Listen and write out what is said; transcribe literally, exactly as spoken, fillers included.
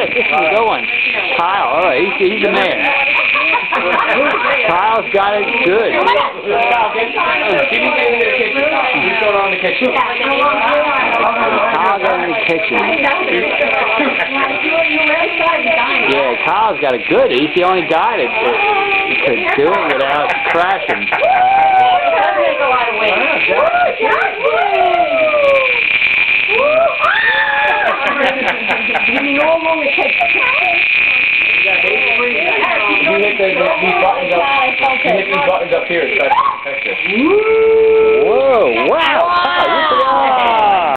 good. This is a good one. Kyle, oh, he's, he's the man. Kyle's got it good. Kyle, get Give me in the kitchen. He's going on in the kitchen. Kyle got in the kitchen. Yeah, Kyle's got it good. He's the only guy that, that could do it without crashing. You hit the, these buttons up. You hit these buttons up here. It's got to protect it.